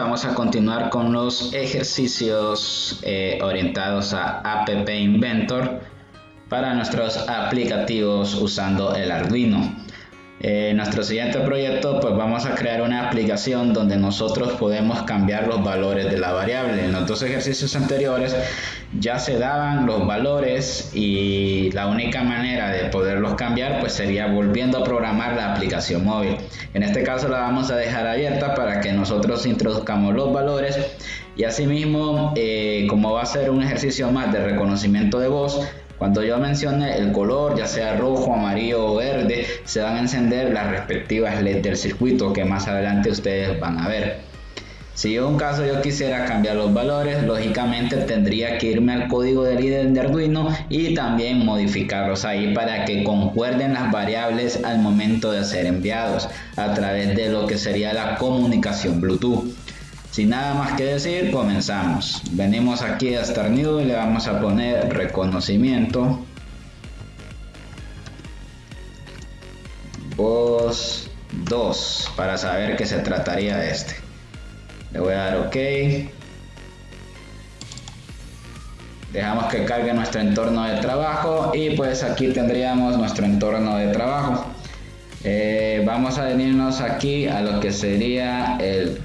vamos a continuar con los ejercicios orientados a App Inventor para nuestros aplicativos usando el Arduino. En nuestro siguiente proyecto pues vamos a crear una aplicación donde nosotros podemos cambiar los valores de la variable. En los dos ejercicios anteriores ya se daban los valores y la única manera de poderlos cambiar pues sería volviendo a programar la aplicación móvil. En este caso la vamos a dejar abierta para que nosotros introduzcamos los valores y asimismo como va a ser un ejercicio más de reconocimiento de voz, cuando yo mencione el color, ya sea rojo, amarillo o verde, se van a encender las respectivas LED del circuito que más adelante ustedes van a ver. Si en un caso yo quisiera cambiar los valores, lógicamente tendría que irme al código del IDE de Arduino y también modificarlos ahí para que concuerden las variables al momento de ser enviados a través de lo que sería la comunicación Bluetooth. Sin nada más que decir, comenzamos. Venimos aquí a Start New y le vamos a poner reconocimiento voz 2 para saber que se trataría de este. Le voy a dar OK. Dejamos que cargue nuestro entorno de trabajo y pues aquí tendríamos nuestro entorno de trabajo. Vamos a venirnos aquí a lo que sería el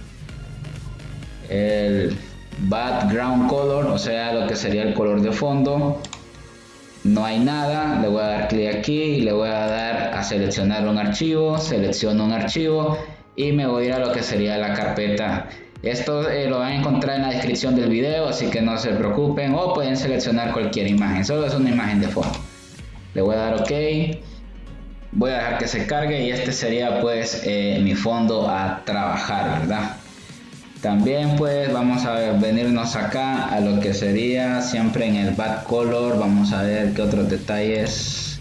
background color, o sea lo que sería el color de fondo. No hay nada, le voy a dar clic aquí y le voy a dar a seleccionar un archivo, selecciono un archivo y me voy a ir a lo que sería la carpeta. Esto lo van a encontrar en la descripción del video, así que no se preocupen, o pueden seleccionar cualquier imagen, solo es una imagen de fondo. Le voy a dar OK, voy a dejar que se cargue y este sería pues mi fondo a trabajar, ¿verdad? También pues vamos a venirnos acá a lo que sería siempre en el back color. Vamos a ver qué otros detalles.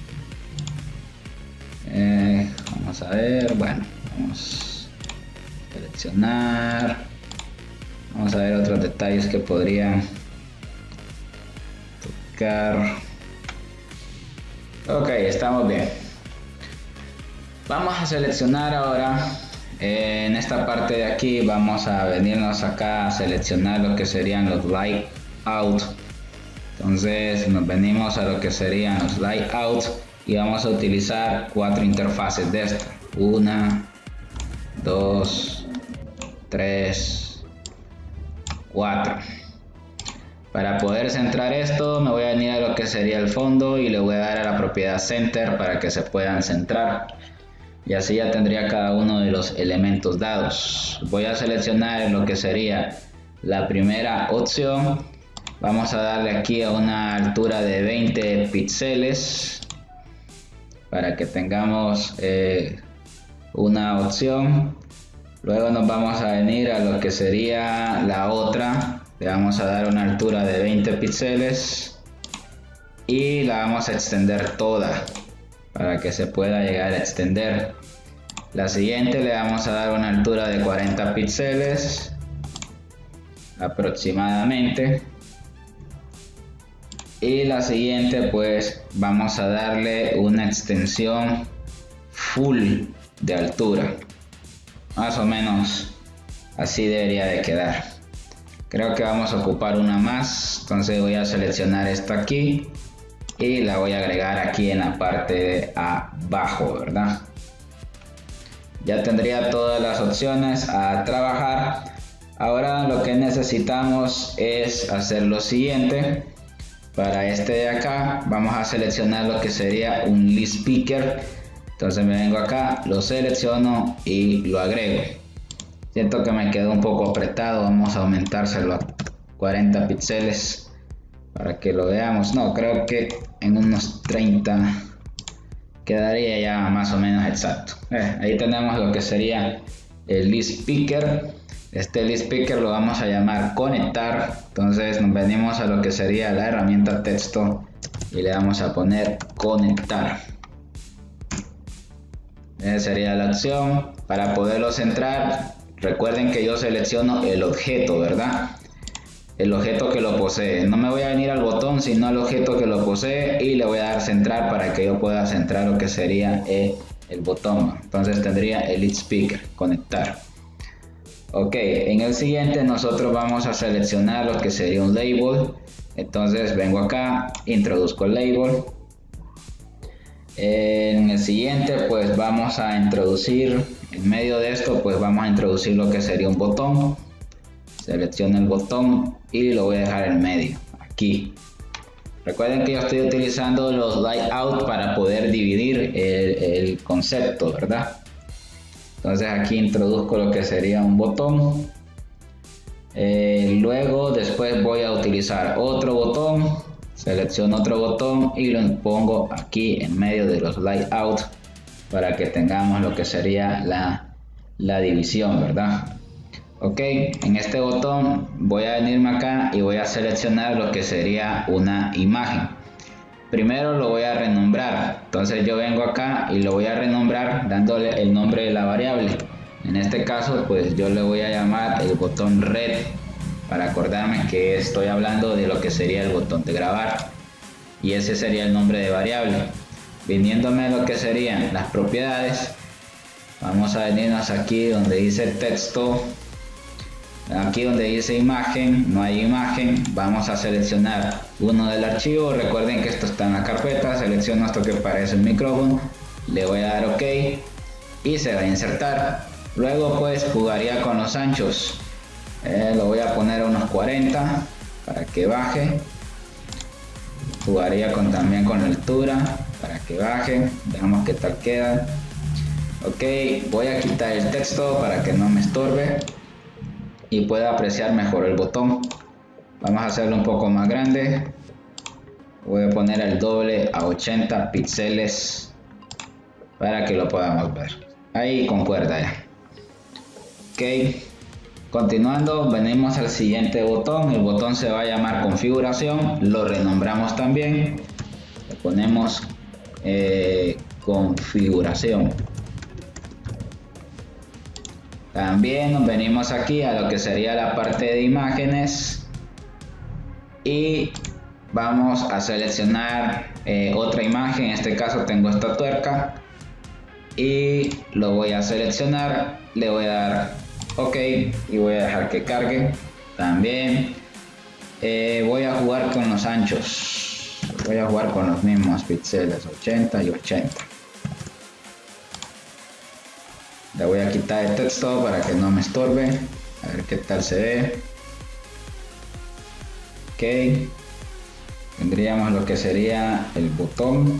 Vamos a ver, bueno, vamos a seleccionar. Vamos a ver otros detalles que podrían tocar. Ok, estamos bien. Vamos a seleccionar ahora. En esta parte de aquí vamos a venirnos acá a seleccionar lo que serían los layout. Entonces nos venimos a lo que serían los layout y vamos a utilizar 4 interfaces de esta: 1, 2, 3, 4. Para poder centrar esto me voy a venir a lo que sería el fondo y le voy a dar a la propiedad center para que se puedan centrar. Y así ya tendría cada uno de los elementos dados. Voy a seleccionar lo que sería la primera opción. Vamos a darle aquí a una altura de 20 píxeles para que tengamos una opción. Luego nos vamos a venir a lo que sería la otra. Le vamos a dar una altura de 20 píxeles y la vamos a extender toda para que se pueda llegar a extender. La siguiente le vamos a dar una altura de 40 píxeles aproximadamente. Y la siguiente pues vamos a darle una extensión full de altura. Más o menos así debería de quedar. Creo que vamos a ocupar una más. Entonces voy a seleccionar esta aquí y la voy a agregar aquí en la parte de abajo, ¿verdad? Ya tendría todas las opciones a trabajar. Ahora lo que necesitamos es hacer lo siguiente. Para este de acá vamos a seleccionar lo que sería un list picker. Entonces me vengo acá, lo selecciono y lo agrego. Siento que me quedó un poco apretado, vamos a aumentárselo a 40 píxeles para que lo veamos. No, creo que en unos 30 quedaría ya más o menos exacto. Ahí tenemos lo que sería el list picker. Este list picker lo vamos a llamar conectar. Entonces nos venimos a lo que sería la herramienta texto y le vamos a poner conectar. Esa sería la opción. Para poderlo centrar, recuerden que yo selecciono el objeto, ¿verdad? El objeto que lo posee. No me voy a venir al botón, sino al objeto que lo posee y le voy a dar centrar para que yo pueda centrar lo que sería el botón. Entonces tendría el list picker, conectar. Ok, en el siguiente nosotros vamos a seleccionar lo que sería un label. Entonces vengo acá, introduzco el label. En el siguiente pues vamos a introducir, en medio de esto pues vamos a introducir lo que sería un botón. Selecciono el botón y lo voy a dejar en medio, aquí. Recuerden que yo estoy utilizando los layout para poder dividir el concepto, ¿verdad? Entonces aquí introduzco lo que sería un botón. Luego después voy a utilizar otro botón. Selecciono otro botón y lo pongo aquí en medio de los layout para que tengamos lo que sería la división, ¿verdad? Ok, en este botón voy a venirme acá y voy a seleccionar lo que sería una imagen. Primero lo voy a renombrar, entonces yo vengo acá y lo voy a renombrar dándole el nombre de la variable. En este caso pues yo le voy a llamar el botón red, para acordarme que estoy hablando de lo que sería el botón de grabar, y ese sería el nombre de variable. Viniéndome a lo que serían las propiedades, vamos a venirnos aquí donde dice texto. Aquí donde dice imagen, no hay imagen, vamos a seleccionar uno del archivo. Recuerden que esto está en la carpeta. Selecciono esto que parece un micrófono, le voy a dar OK y se va a insertar. Luego pues jugaría con los anchos, lo voy a poner a unos 40 para que baje. Jugaría también con la altura para que baje, veamos qué tal queda. Ok, voy a quitar el texto para que no me estorbe y pueda apreciar mejor el botón. Vamos a hacerlo un poco más grande. Voy a poner el doble a 80 píxeles para que lo podamos ver. Ahí concuerda ya. Ok, continuando venimos al siguiente botón. El botón se va a llamar configuración. Lo renombramos también. Le ponemos configuración. También nos venimos aquí a lo que sería la parte de imágenes y vamos a seleccionar otra imagen. En este caso tengo esta tuerca y lo voy a seleccionar, le voy a dar OK y voy a dejar que cargue. También voy a jugar con los anchos, voy a jugar con los mismos píxeles, 80 y 80. Le voy a quitar el texto para que no me estorbe. A ver qué tal se ve. Ok. Tendríamos lo que sería el botón.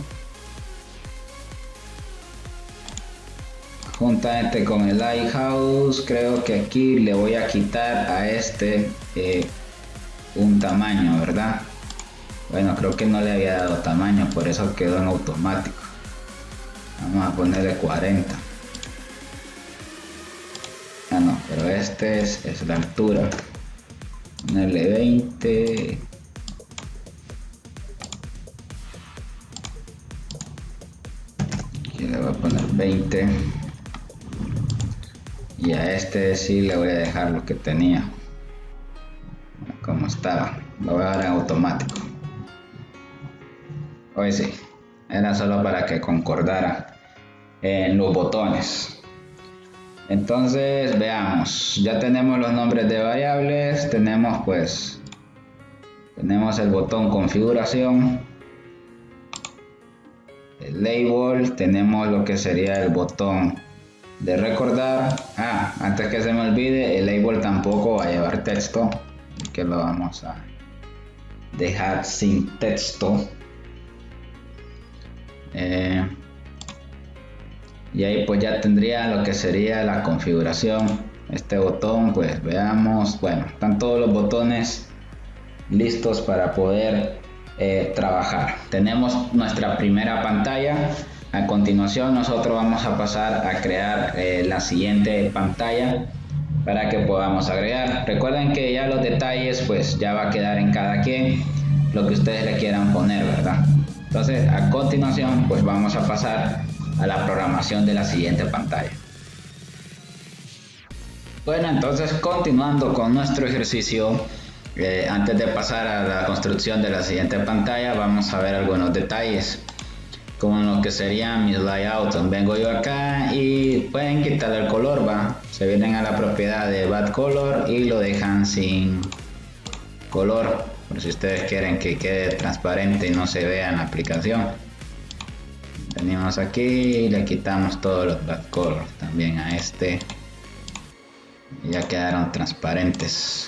Juntamente con el Lighthouse, creo que aquí le voy a quitar a este un tamaño, ¿verdad? Bueno, creo que no le había dado tamaño, por eso quedó en automático. Vamos a ponerle 40. Ah, no, pero este es la altura. Ponerle 20. Aquí le voy a poner 20. Y a este sí le voy a dejar lo que tenía, como estaba. Lo voy a dar en automático. Hoy sí, era solo para que concordara en los botones. Entonces veamos, ya tenemos los nombres de variables, tenemos el botón configuración, el label, tenemos lo que sería el botón de recordar. Antes que se me olvide, el label tampoco va a llevar texto, que lo vamos a dejar sin texto. Y ahí pues ya tendría lo que sería la configuración. Este botón, pues veamos, bueno, están todos los botones listos para poder trabajar. Tenemos nuestra primera pantalla. A continuación nosotros vamos a pasar a crear la siguiente pantalla para que podamos agregar. Recuerden que ya los detalles pues ya va a quedar en cada quien lo que ustedes le quieran poner, ¿verdad? Entonces a continuación pues vamos a pasar a la programación de la siguiente pantalla. Bueno, entonces continuando con nuestro ejercicio, antes de pasar a la construcción de la siguiente pantalla, vamos a ver algunos detalles. como lo que sería mis layouts. Vengo yo acá y pueden quitarle el color, va. Se vienen a la propiedad de Back Color y lo dejan sin color, por si ustedes quieren que quede transparente y no se vea en la aplicación. Venimos aquí y le quitamos todos los Back Color también a este. Y ya quedaron transparentes.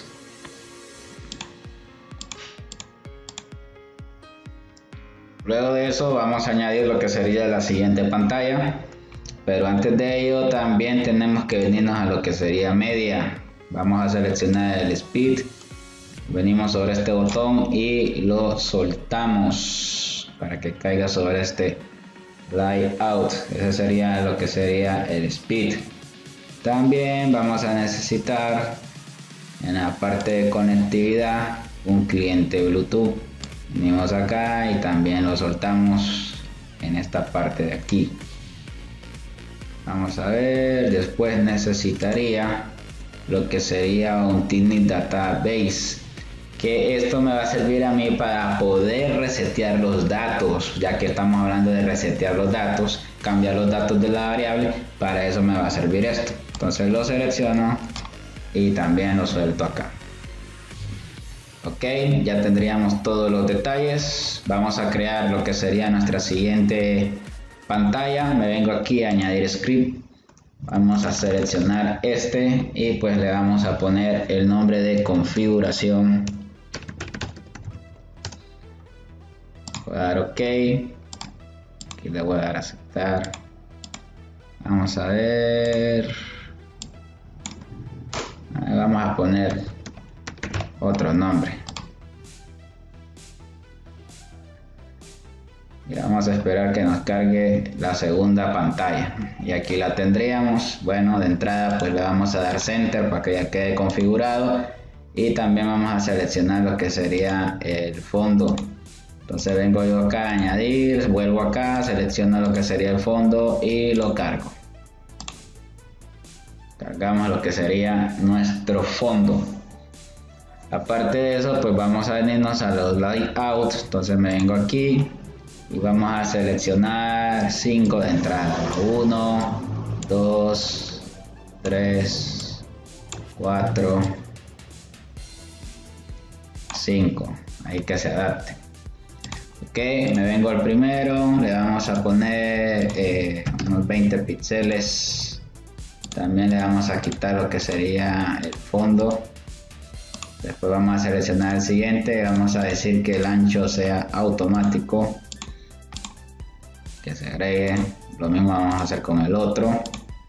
Luego de eso vamos a añadir lo que sería la siguiente pantalla, pero antes de ello también tenemos que venirnos a lo que sería media. Vamos a seleccionar el speed, venimos sobre este botón y lo soltamos para que caiga sobre este layout. Ese sería lo que sería el speed. También vamos a necesitar en la parte de conectividad un cliente Bluetooth. Venimos acá y también lo soltamos en esta parte de aquí. Vamos a ver, después necesitaría lo que sería un Tiny Database, que esto me va a servir a mí para poder resetear los datos, ya que estamos hablando de resetear los datos, cambiar los datos de la variable. Para eso me va a servir esto. Entonces lo selecciono y también lo suelto acá. Ok, ya tendríamos todos los detalles. Vamos a crear lo que sería nuestra siguiente pantalla. Me vengo aquí a añadir script. Vamos a seleccionar este y pues le vamos a poner el nombre de configuración. Voy a dar ok. Aquí le voy a dar a aceptar. Vamos a ver. Vamos a poner otro nombre y vamos a esperar que nos cargue la segunda pantalla y aquí la tendríamos. Bueno, de entrada pues le vamos a dar center para que ya quede configurado y también vamos a seleccionar lo que sería el fondo. Entonces vengo yo acá a añadir, vuelvo acá, selecciono lo que sería el fondo y lo cargo. Cargamos lo que sería nuestro fondo. Aparte de eso, pues vamos a venirnos a los layouts. Entonces me vengo aquí y vamos a seleccionar 5 de entrada. 1, 2, 3, 4, 5. Ahí que se adapte. Ok, me vengo al primero. Le vamos a poner unos 20 píxeles. También le vamos a quitar lo que sería el fondo. Después vamos a seleccionar el siguiente, vamos a decir que el ancho sea automático, que se agregue. Lo mismo vamos a hacer con el otro.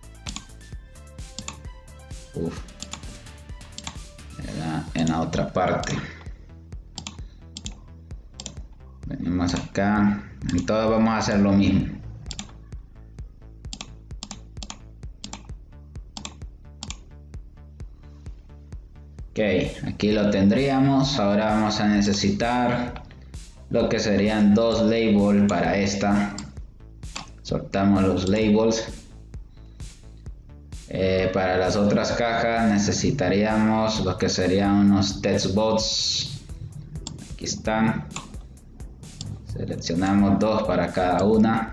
En la otra parte. Venimos acá, en todo vamos a hacer lo mismo. Ok, aquí lo tendríamos. Ahora vamos a necesitar lo que serían 2 labels para esta. Soltamos los labels. Para las otras cajas necesitaríamos lo que serían unos textbox. Aquí están. Seleccionamos 2 para cada una.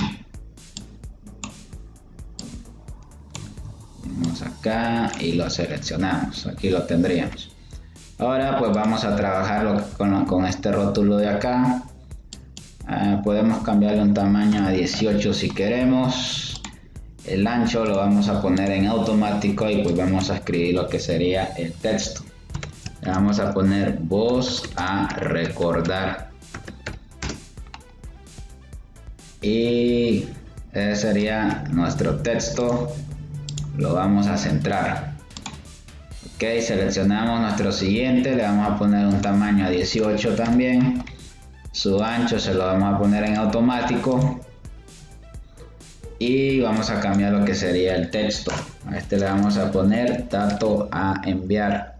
Acá y lo seleccionamos. Aquí lo tendríamos. Ahora pues vamos a trabajar con este rótulo de acá. Podemos cambiarle un tamaño a 18 si queremos. El ancho lo vamos a poner en automático y pues vamos a escribir lo que sería el texto. Le vamos a poner voz a recordar y ese sería nuestro texto. Lo vamos a centrar. Ok, seleccionamos nuestro siguiente, le vamos a poner un tamaño a 18 también. Su ancho se lo vamos a poner en automático y vamos a cambiar lo que sería el texto. A este le vamos a poner dato a enviar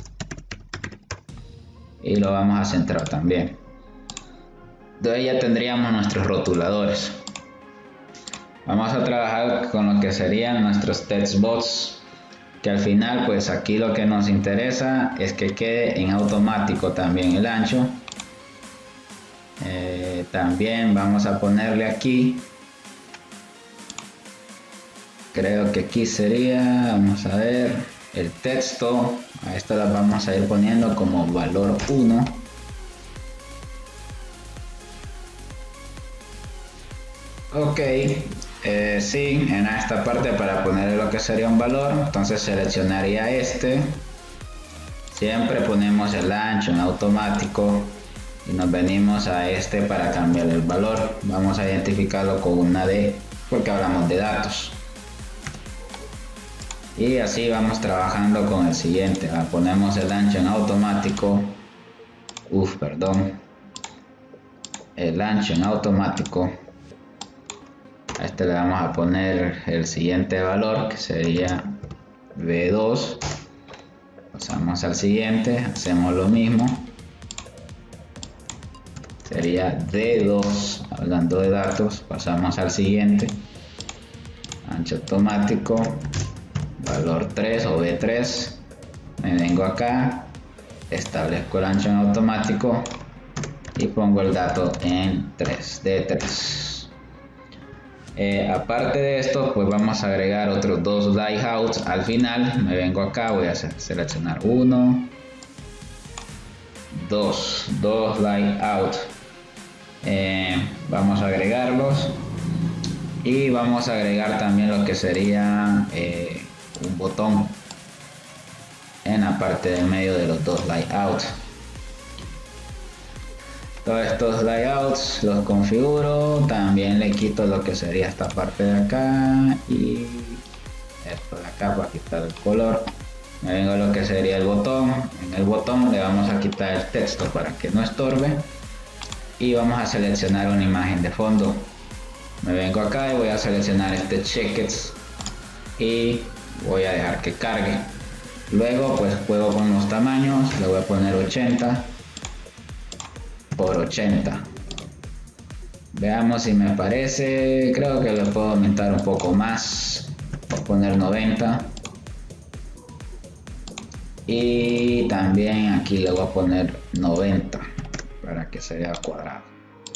y lo vamos a centrar también. Entonces ya tendríamos nuestros rotuladores. Vamos a trabajar con lo que serían nuestros textbox, que al final pues aquí lo que nos interesa es que quede en automático también el ancho. También vamos a ponerle aquí, creo que aquí sería, vamos a ver, el texto. A esto las vamos a ir poniendo como valor 1. Ok, sí, en esta parte para ponerle lo que sería un valor, entonces seleccionaría este. Siempre ponemos el ancho en automático y nos venimos a este para cambiar el valor. Vamos a identificarlo con una D porque hablamos de datos. Y así vamos trabajando con el siguiente. Ponemos el ancho en automático. El ancho en automático. A este le vamos a poner el siguiente valor, que sería B2. Pasamos al siguiente, hacemos lo mismo. Sería D2, hablando de datos. Pasamos al siguiente. Ancho automático. Valor 3 o B3. Me vengo acá. Establezco el ancho en automático. Y pongo el dato en 3, D3. Aparte de esto, pues vamos a agregar otros dos layouts al final. Me vengo acá, voy a seleccionar 1, 2 layouts. Vamos a agregarlos y vamos a agregar también lo que sería un botón en la parte del medio de los dos layouts. Todos estos layouts los configuro, también le quito lo que sería esta parte de acá y esto de acá para quitar el color. Me vengo a lo que sería el botón. En el botón le vamos a quitar el texto para que no estorbe y vamos a seleccionar una imagen de fondo. Me vengo acá y voy a seleccionar este checkets y voy a dejar que cargue. Luego pues juego con los tamaños, le voy a poner 80 por 80. Veamos si me parece. Creo que le puedo aumentar un poco más. Voy a poner 90. Y también aquí le voy a poner 90 para que se vea cuadrado.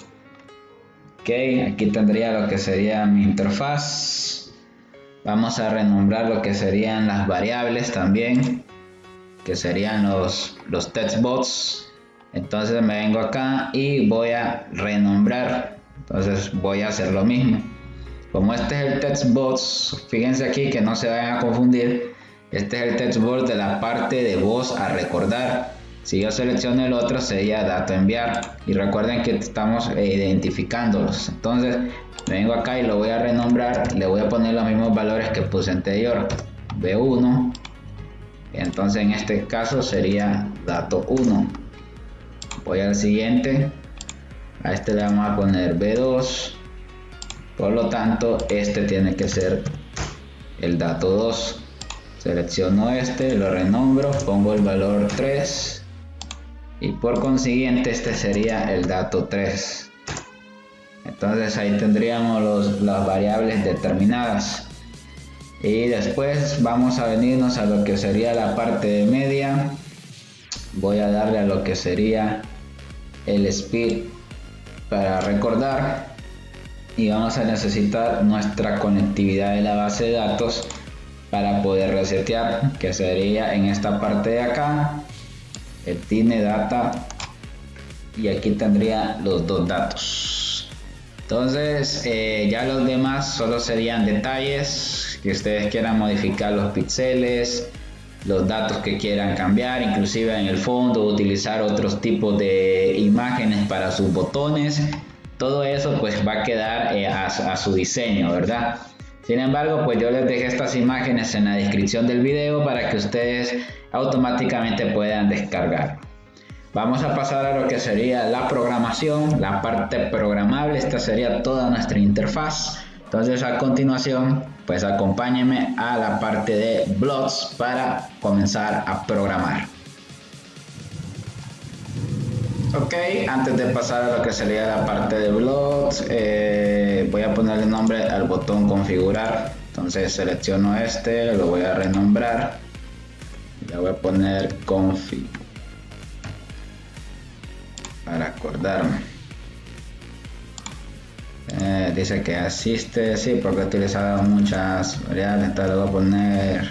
Ok, aquí tendría lo que sería mi interfaz. Vamos a renombrar lo que serían las variables también, que serían los textbox. Entonces me vengo acá y voy a renombrar. Entonces voy a hacer lo mismo. Como este es el textbox, fíjense aquí que no se vayan a confundir. Este es el textbox de la parte de voz a recordar. Si yo selecciono el otro sería dato enviar. Y recuerden que estamos identificándolos. Entonces me vengo acá y lo voy a renombrar. Le voy a poner los mismos valores que puse anterior. B1. Entonces en este caso sería dato 1. Voy al siguiente. A este le vamos a poner B2. Por lo tanto este tiene que ser el dato 2. Selecciono este, lo renombro, pongo el valor 3 y por consiguiente este sería el dato 3. Entonces ahí tendríamos las variables determinadas. Y después vamos a venirnos a lo que sería la parte de media. Voy a darle a lo que sería el speed para recordar y vamos a necesitar nuestra conectividad de la base de datos para poder resetear, que sería en esta parte de acá el tiene data y aquí tendría los dos datos. Entonces ya los demás solo serían detalles que ustedes quieran modificar, los píxeles, los datos que quieran cambiar, inclusive en el fondo utilizar otros tipos de imágenes para sus botones. Todo eso pues va a quedar a su diseño, ¿verdad? Sin embargo, pues yo les dejé estas imágenes en la descripción del video para que ustedes automáticamente puedan descargar. Vamos a pasar a lo que sería la programación, la parte programable. Esta sería toda nuestra interfaz. Entonces a continuación, pues acompáñenme a la parte de blocks para comenzar a programar. Ok, antes de pasar a lo que sería la parte de blocks, voy a ponerle nombre al botón configurar. Entonces selecciono este, lo voy a renombrar, le voy a poner config para acordarme. Dice que asiste, sí, porque he utilizado muchas variables, entonces le voy a poner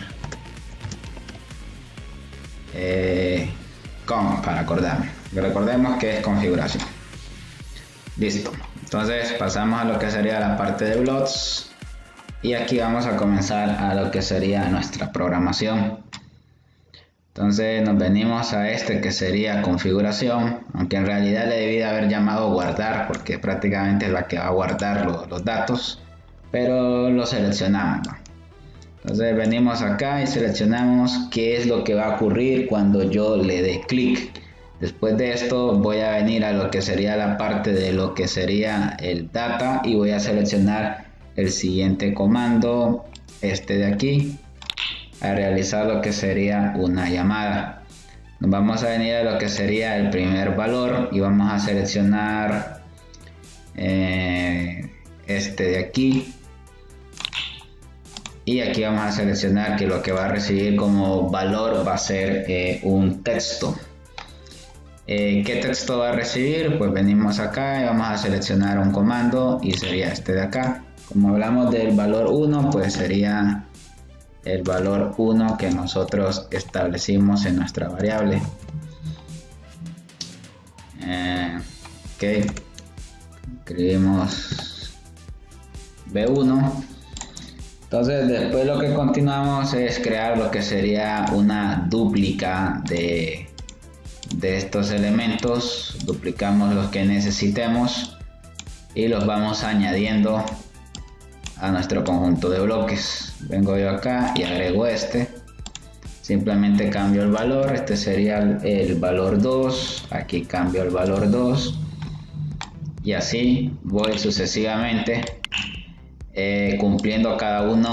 con para acordarme. Recordemos que es configuración. Listo. Entonces pasamos a lo que sería la parte de blocks y aquí vamos a comenzar a lo que sería nuestra programación. Entonces nos venimos a este que sería configuración, aunque en realidad le debí de haber llamado guardar porque prácticamente es la que va a guardar los datos, pero lo seleccionamos, ¿no? Entonces venimos acá y seleccionamos qué es lo que va a ocurrir cuando yo le dé clic. Después de esto voy a venir a lo que sería la parte de lo que sería el data y voy a seleccionar el siguiente comando, este de aquí, a realizar lo que sería una llamada. Nos vamos a venir a lo que sería el primer valor y vamos a seleccionar este de aquí. Y aquí vamos a seleccionar que lo que va a recibir como valor va a ser un texto. ¿Qué texto va a recibir? Pues venimos acá y vamos a seleccionar un comando y sería este de acá. Como hablamos del valor 1, pues sería el valor 1 que nosotros establecimos en nuestra variable. Ok, escribimos B1. Entonces después lo que continuamos es crear lo que sería una dúplica de estos elementos. Duplicamos los que necesitemos y los vamos añadiendo a nuestro conjunto de bloques. Vengo yo acá y agrego este, simplemente cambio el valor, este sería el valor 2, aquí cambio el valor 2 y así voy sucesivamente cumpliendo cada uno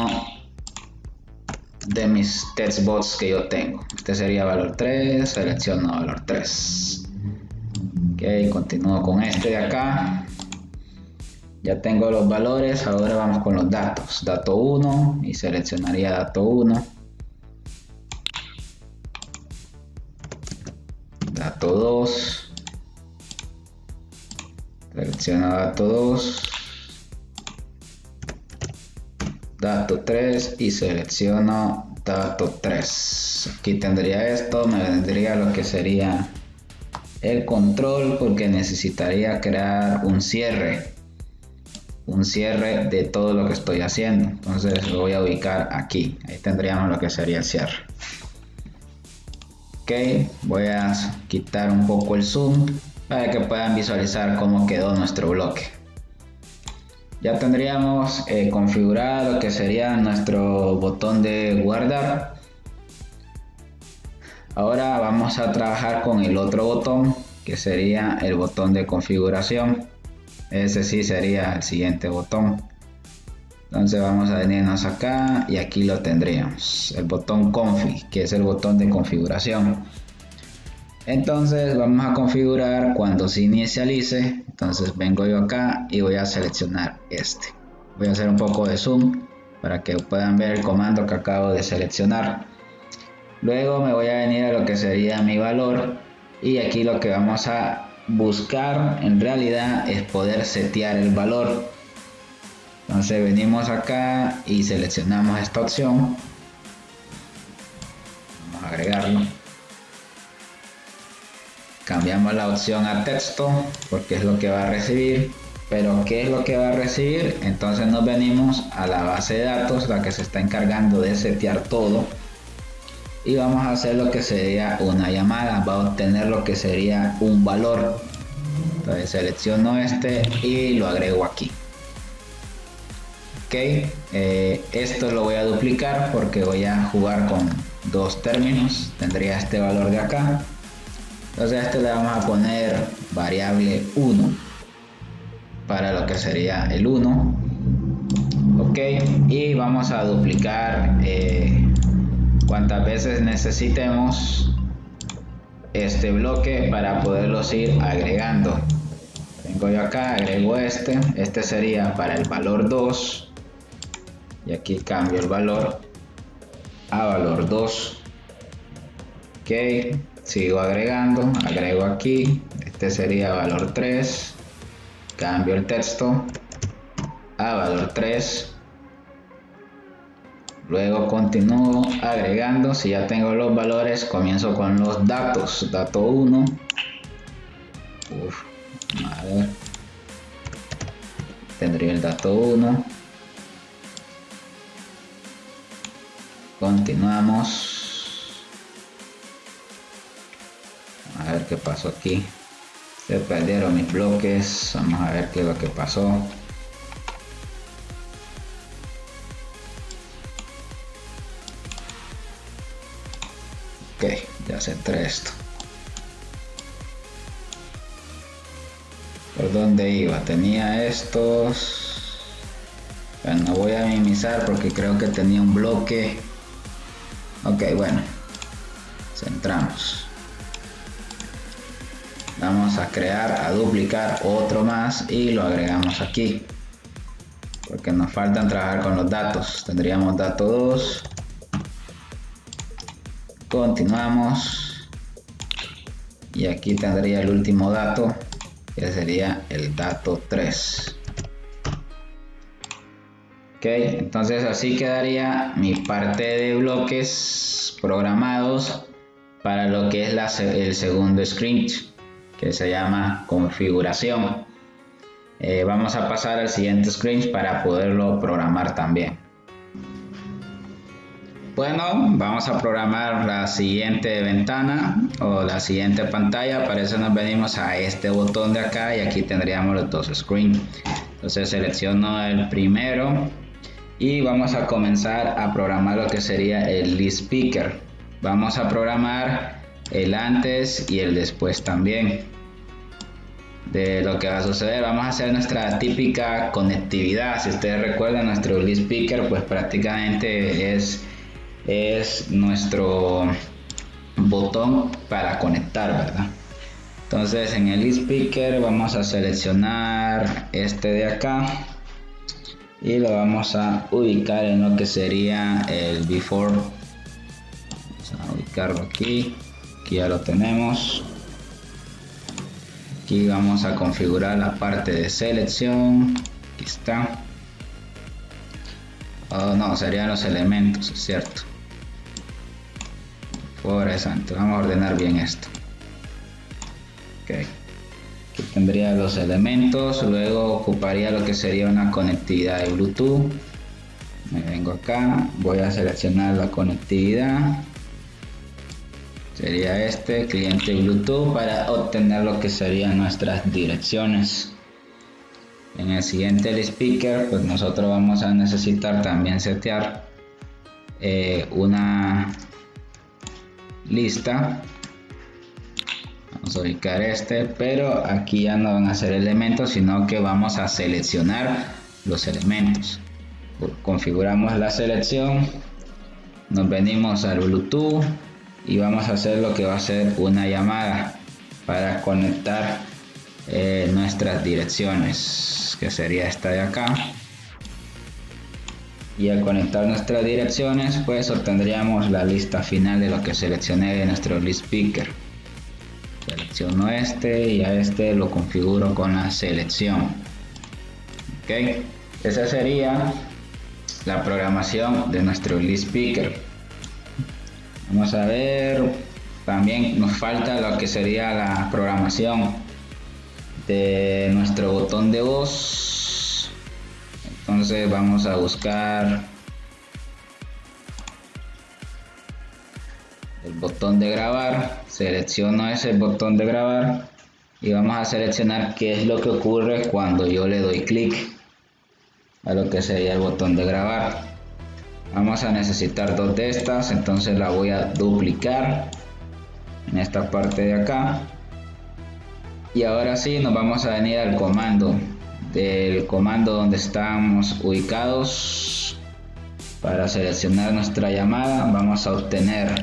de mis textbox que yo tengo. Este sería valor 3, selecciono valor 3. Ok, continúo con este de acá. Ya tengo los valores, ahora vamos con los datos. Dato 1 y seleccionaría dato 1. Dato 2. Selecciono dato 2. Dato 3 y selecciono dato 3. Aquí tendría esto, me vendría lo que sería el control porque necesitaría crear un cierre de todo lo que estoy haciendo. Entonces lo voy a ubicar aquí, ahí tendríamos lo que sería el cierre. Ok, voy a quitar un poco el zoom para que puedan visualizar cómo quedó nuestro bloque. Ya tendríamos configurado lo que sería nuestro botón de guardar. Ahora vamos a trabajar con el otro botón que sería el botón de configuración. Ese sí sería el siguiente botón. Entonces vamos a venirnos acá y aquí lo tendríamos, el botón config, que es el botón de configuración. Entonces vamos a configurar cuando se inicialice. Entonces vengo yo acá y voy a seleccionar este. Voy a hacer un poco de zoom para que puedan ver el comando que acabo de seleccionar. Luego me voy a venir a lo que sería mi valor y aquí lo que vamos a buscar en realidad es poder setear el valor. Entonces venimos acá y seleccionamos esta opción. Vamos a agregarlo. Cambiamos la opción a texto porque es lo que va a recibir. Pero ¿qué es lo que va a recibir? Entonces nos venimos a la base de datos, la que se está encargando de setear todo. Y vamos a hacer lo que sería una llamada. Va a obtener lo que sería un valor. Entonces selecciono este y lo agrego aquí. Ok, esto lo voy a duplicar porque voy a jugar con dos términos. Tendría este valor de acá. Entonces a este le vamos a poner variable 1 para lo que sería el 1. Ok, y vamos a duplicar cuantas veces necesitemos este bloque para poderlos ir agregando. Vengo yo acá, agrego este sería para el valor 2 y aquí cambio el valor a valor 2. Ok, sigo agregando, agrego aquí, este sería valor 3, cambio el texto a valor 3. Luego continúo agregando. Si ya tengo los valores, comienzo con los datos. Dato 1. A ver. Tendría el dato 1. Continuamos. A ver qué pasó aquí. Se perdieron mis bloques. Vamos a ver qué es lo que pasó. Ok, ya centré esto. ¿Por dónde iba? Tenía estos. Bueno, no voy a minimizar porque creo que tenía un bloque. Ok, bueno. Centramos. Vamos a crear, a duplicar otro más y lo agregamos aquí. Porque nos faltan trabajar con los datos. Tendríamos dato 2. Continuamos. Y aquí tendría el último dato, que sería el dato 3. Ok, entonces así quedaría mi parte de bloques programados para lo que es el segundo script, que se llama configuración. Vamos a pasar al siguiente script para poderlo programar también. Bueno, vamos a programar la siguiente ventana o la siguiente pantalla. Para eso nos venimos a este botón de acá y aquí tendríamos los dos screens. Entonces selecciono el primero y vamos a comenzar a programar lo que sería el list picker. Vamos a programar el antes y el después también de lo que va a suceder. Vamos a hacer nuestra típica conectividad. Si ustedes recuerdan, nuestro list picker pues prácticamente es nuestro botón para conectar, ¿verdad? Entonces en el list picker vamos a seleccionar este de acá y lo vamos a ubicar en lo que sería el before. Vamos a ubicarlo aquí ya lo tenemos. Aquí vamos a configurar la parte de selección. Aquí está. Oh, no, serían los elementos, es cierto. Por exacto, vamos a ordenar bien esto. Ok, aquí tendría los elementos, luego ocuparía lo que sería una conectividad de Bluetooth. Me vengo acá, voy a seleccionar la conectividad. Sería este cliente Bluetooth para obtener lo que serían nuestras direcciones. En el siguiente list picker pues nosotros vamos a necesitar también setear una lista. Vamos a ubicar este, pero aquí ya no van a ser elementos, sino que vamos a seleccionar los elementos. Configuramos la selección, nos venimos al Bluetooth y vamos a hacer lo que va a ser una llamada para conectar nuestras direcciones, que sería esta de acá. Y al conectar nuestras direcciones pues obtendríamos la lista final de lo que seleccioné de nuestro list picker. Selecciono este y a este lo configuro con la selección. Ok, esa sería la programación de nuestro list picker. Vamos a ver, también nos falta lo que sería la programación de nuestro botón de voz. Entonces vamos a buscar el botón de grabar, selecciono ese botón de grabar y vamos a seleccionar qué es lo que ocurre cuando yo le doy clic a lo que sería el botón de grabar. Vamos a necesitar dos de estas, entonces la voy a duplicar en esta parte de acá. Y ahora sí nos vamos a venir al comando, del comando donde estamos ubicados. Para seleccionar nuestra llamada vamos a obtener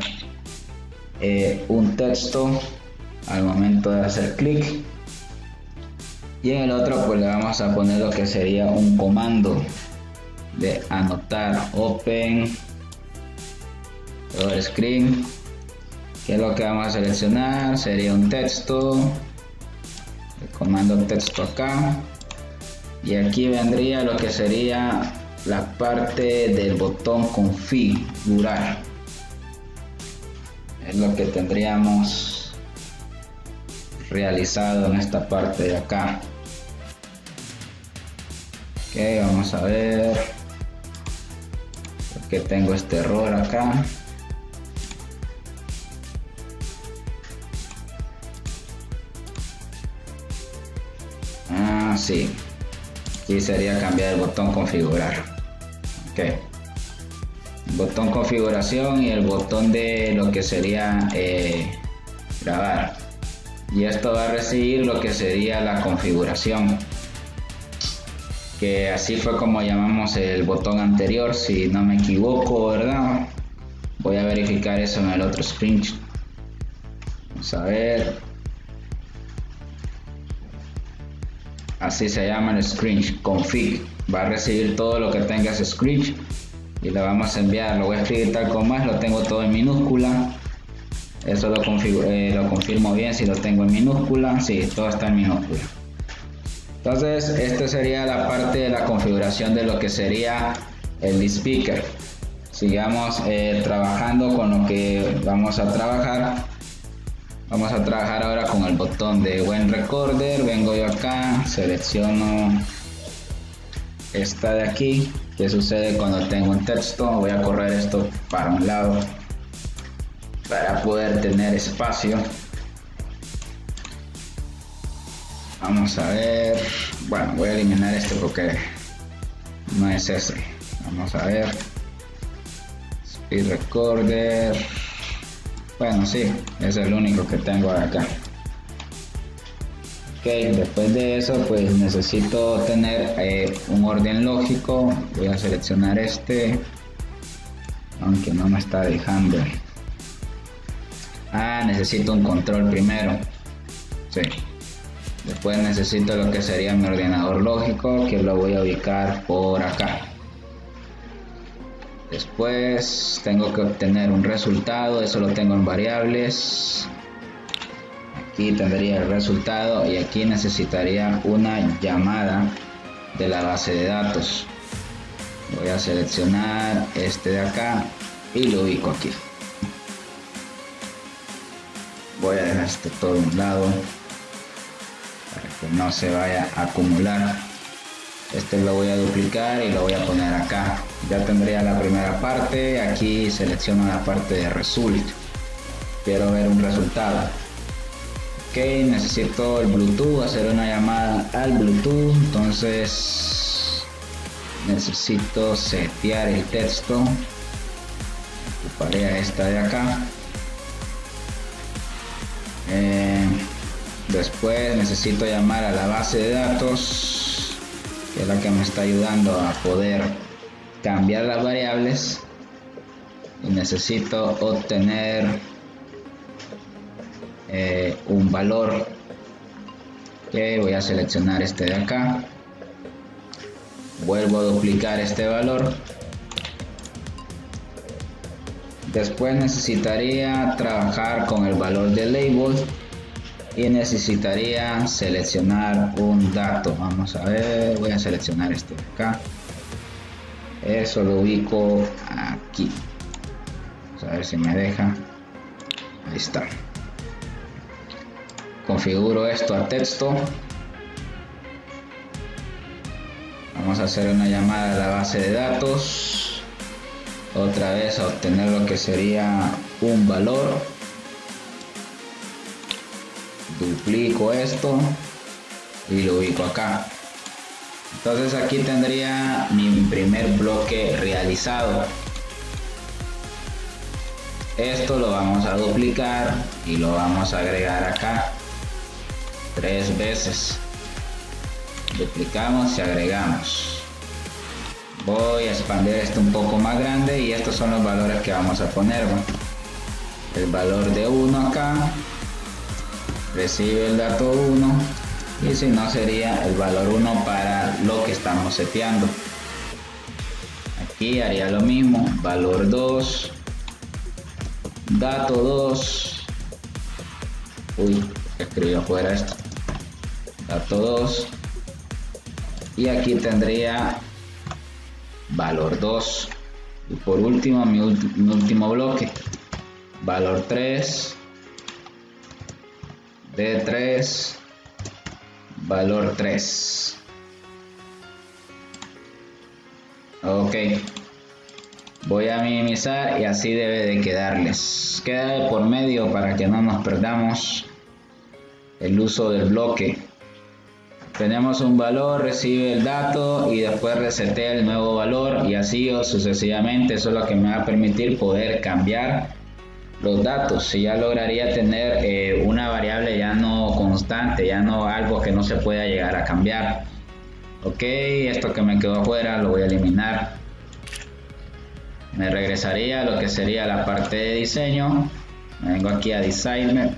un texto al momento de hacer clic, y en el otro pues le vamos a poner lo que sería un comando de anotar open over screen, que es lo que vamos a seleccionar, sería un texto, el comando texto acá, y aquí vendría lo que sería la parte del botón configurar. Es lo que tendríamos realizado en esta parte de acá. Ok, vamos a ver por qué tengo este error acá. Sí, aquí sería cambiar el botón configurar. Ok, el botón configuración y el botón de lo que sería grabar, y esto va a recibir lo que sería la configuración, que así fue como llamamos el botón anterior, si no me equivoco, ¿verdad? Voy a verificar eso en el otro screenshot. Vamos a ver. Así se llama el screenshot, config. Va a recibir todo lo que tenga ese screenshot y le vamos a enviar. Lo voy a escribir tal como es, lo tengo todo en minúscula. Eso lo confirmo bien si lo tengo en minúscula. Sí, todo está en minúscula. Entonces, esta sería la parte de la configuración de lo que sería el speaker. Sigamos trabajando con lo que vamos a trabajar. Vamos a trabajar ahora con el botón de When Recorder. Vengo yo acá, selecciono esta de aquí. ¿Qué sucede cuando tengo un texto? Voy a correr esto para un lado para poder tener espacio. Vamos a ver. Bueno, voy a eliminar este porque no es ese. Vamos a ver. Speed Recorder. Bueno, sí, es el único que tengo acá. Ok, después de eso pues necesito tener un orden lógico. Voy a seleccionar este, aunque no me está dejando. Necesito un control primero. Sí. Después necesito lo que sería mi ordenador lógico, que lo voy a ubicar por acá. Después tengo que obtener un resultado, eso lo tengo en variables. Aquí tendría el resultado y aquí necesitaría una llamada de la base de datos. Voy a seleccionar este de acá y lo ubico aquí. Voy a dejar este todo a un lado para que no se vaya a acumular. Este lo voy a duplicar y lo voy a poner acá. Ya tendría la primera parte. Aquí selecciono la parte de result. Quiero ver un resultado. Ok, necesito el Bluetooth, hacer una llamada al Bluetooth. Entonces necesito setear el texto. Ocuparé a esta de acá. Después necesito llamar a la base de datos, que es la que me está ayudando a poder cambiar las variables, y necesito obtener un valor. Okay, voy a seleccionar este de acá, vuelvo a duplicar este valor. Después necesitaría trabajar con el valor de label y necesitaría seleccionar un dato. Vamos a ver, voy a seleccionar este de acá. Eso lo ubico aquí. Vamos a ver si me deja. Ahí está. Configuro esto a texto. Vamos a hacer una llamada a la base de datos. Otra vez a obtener lo que sería un valor. Duplico esto y lo ubico acá. Entonces aquí tendría mi primer bloque realizado. Esto lo vamos a duplicar y lo vamos a agregar acá 3 veces. Duplicamos y agregamos. Voy a expandir esto un poco más grande y estos son los valores que vamos a poner. El valor de 1 acá, recibe el dato 1, y si no sería el valor 1 para lo que estamos seteando. Aquí haría lo mismo, valor 2, dato 2, uy, escribí afuera esto, dato 2, y aquí tendría valor 2. Y por último mi último bloque, valor 3, D3, valor 3. Ok, voy a minimizar y así debe de quedarles. Queda de por medio para que no nos perdamos el uso del bloque. Tenemos un valor, recibe el dato y después resetea el nuevo valor y así sucesivamente. Eso es lo que me va a permitir poder cambiar los datos. Y ya lograría tener una variable ya no constante, ya no algo que no se pueda llegar a cambiar. Ok, esto que me quedó afuera lo voy a eliminar. Me regresaría a lo que sería la parte de diseño. Me vengo aquí a Designer.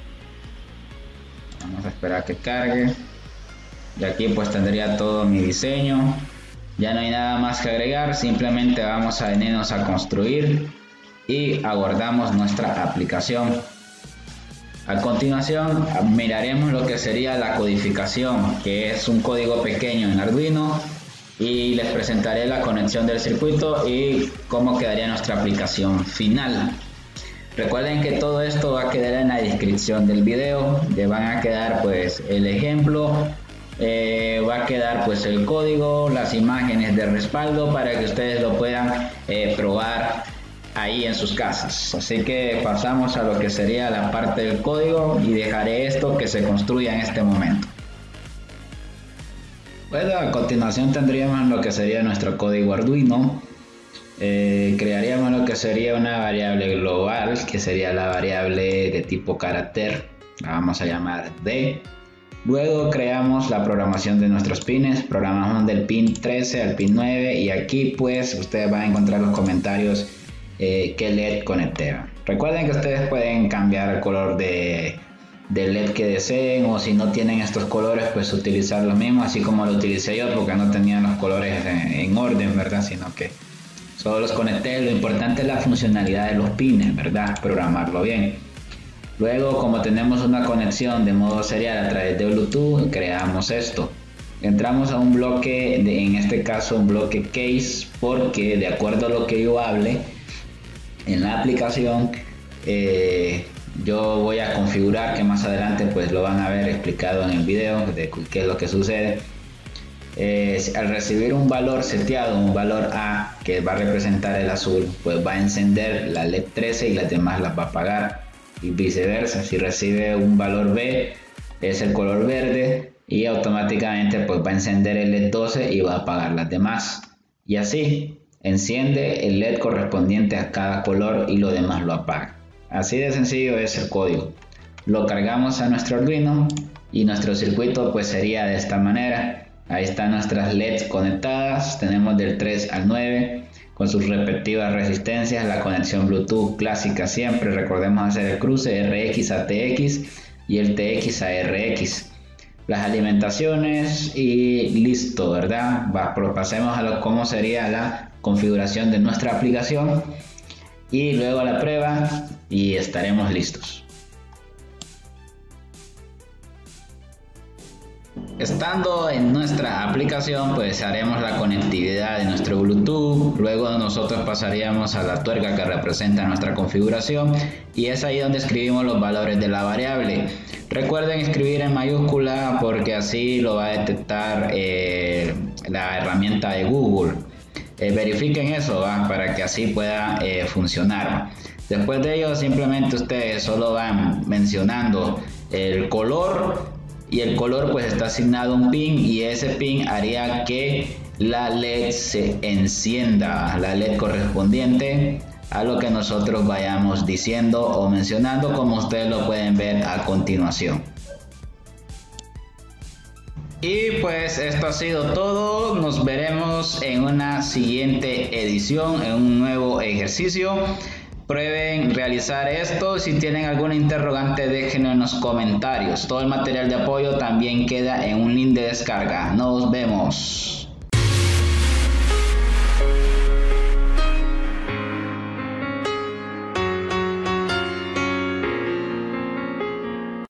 Vamos a esperar a que cargue. Y aquí pues tendría todo mi diseño. Ya no hay nada más que agregar, simplemente vamos a venirnos a construir y aguardamos nuestra aplicación. A continuación miraremos lo que sería la codificación, que es un código pequeño en Arduino, y les presentaré la conexión del circuito y cómo quedaría nuestra aplicación final. Recuerden que todo esto va a quedar en la descripción del video, le van a quedar pues el ejemplo, va a quedar pues el código, las imágenes de respaldo para que ustedes lo puedan probar ahí en sus casas. Así que pasamos a lo que sería la parte del código y dejaré esto que se construya en este momento. Bueno, a continuación tendríamos lo que sería nuestro código Arduino. Crearíamos lo que sería una variable global, que sería la variable de tipo carácter, la vamos a llamar D. Luego creamos la programación de nuestros pines, programamos del pin 13 al pin 9 y aquí pues ustedes van a encontrar los comentarios qué LED conecté. Recuerden que ustedes pueden cambiar el color de LED que deseen, o si no tienen estos colores pues utilizar los mismos, así como lo utilicé yo porque no tenían los colores en orden, ¿verdad? Sino que solo los conecté. Lo importante es la funcionalidad de los pines, ¿verdad? Programarlo bien. Luego, como tenemos una conexión de modo serial a través de Bluetooth, creamos esto. Entramos a un bloque, en este caso un bloque case, porque de acuerdo a lo que yo hable en la aplicación, yo voy a configurar, que más adelante pues lo van a ver explicado en el video de qué es lo que sucede. Al recibir un valor seteado, un valor A que va a representar el azul, pues va a encender la LED 13 y las demás las va a apagar, y viceversa. Si recibe un valor B, es el color verde y automáticamente pues va a encender el LED 12 y va a apagar las demás, y así enciende el LED correspondiente a cada color y lo demás lo apaga. Así de sencillo es el código. Lo cargamos a nuestro Arduino y nuestro circuito pues sería de esta manera. Ahí están nuestras LEDs conectadas, tenemos del 3 al 9 con sus respectivas resistencias, la conexión Bluetooth clásica siempre, recordemos hacer el cruce RX a TX y el TX a RX, las alimentaciones y listo, ¿verdad? Pasemos a cómo sería la configuración de nuestra aplicación y luego la prueba y estaremos listos. Estando en nuestra aplicación pues haremos la conectividad de nuestro Bluetooth, luego nosotros pasaríamos a la tuerca que representa nuestra configuración y es ahí donde escribimos los valores de la variable. Recuerden escribir en mayúscula porque así lo va a detectar la herramienta de Google. Verifiquen eso para que así pueda funcionar. Después de ello simplemente ustedes solo van mencionando el color, y el color pues está asignado a un pin y ese pin haría que la LED se encienda, la LED correspondiente a lo que nosotros vayamos diciendo o mencionando, como ustedes lo pueden ver a continuación. Y pues esto ha sido todo, nos veremos en una siguiente edición, en un nuevo ejercicio. Prueben realizar esto. Si tienen alguna interrogante déjenlo en los comentarios. Todo el material de apoyo también queda en un link de descarga. Nos vemos.